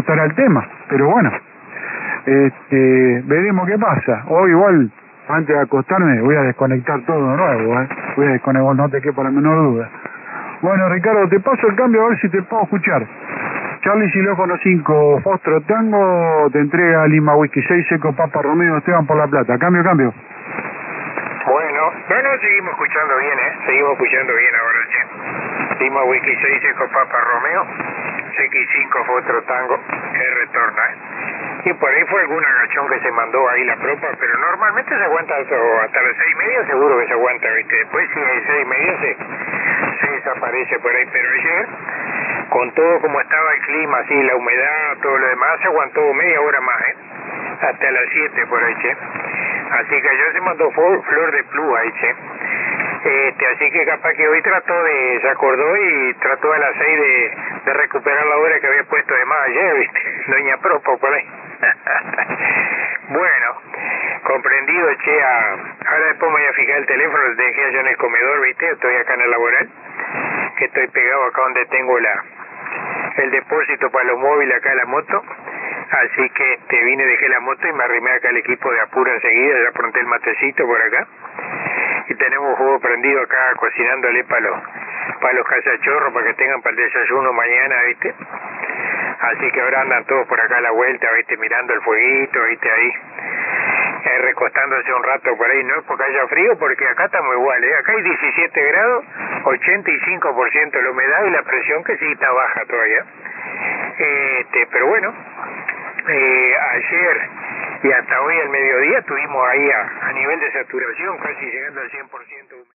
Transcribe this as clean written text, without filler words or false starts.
estará el tema, pero bueno, veremos qué pasa. Hoy igual, antes de acostarme, voy a desconectar todo de nuevo, voy a desconectar, no te quepa la menor duda. Bueno, Ricardo, te paso el cambio a ver si te puedo escuchar. Charlie Xilófono 5, Fostro Tango, te entrega Lima Whisky 6, Seco Papa Romeo, Esteban por La Plata. Cambio. Bueno, seguimos escuchando bien, seguimos escuchando bien ahora, che. Lima Whisky 6, Seco Papa Romeo, CX5, Fostro Tango, que retorna, Y por ahí fue algún agachón que se mandó ahí la propa, pero normalmente se aguanta hasta las 6:30, seguro que se aguanta, ¿viste? Después si hay 6:30 se desaparece por ahí, pero ayer, con todo como estaba el clima, así, la humedad, todo lo demás, se aguantó media hora más, hasta las 7 por ahí, che. Así que ayer se mandó flor de plú ahí, che. Así que capaz que hoy se acordó y trató a las 6 de recuperar la hora que había puesto de más ayer, ¿viste? Doña Propa por ahí. Bueno, comprendido, che. Ahora después me voy a fijar el teléfono, lo dejé allá en el comedor, ¿viste? Estoy acá en el laboral, que estoy pegado acá donde tengo el depósito para los móviles acá en la moto. Así que vine, dejé la moto y me arrimé acá al equipo de apuro enseguida, ya pronté el matecito por acá. Y tenemos fuego prendido acá cocinándole para los cazachorros, para que tengan para el desayuno mañana, ¿viste? Así que ahora andan todos por acá a la vuelta, ¿viste? Mirando el fueguito, ¿viste? Ahí recostándose un rato por ahí. No es porque haya frío, porque acá estamos igual, Acá hay 17 grados, 85% la humedad y la presión que sí está baja todavía. Pero bueno, ayer y hasta hoy al mediodía estuvimos ahí a nivel de saturación, casi llegando al 100%.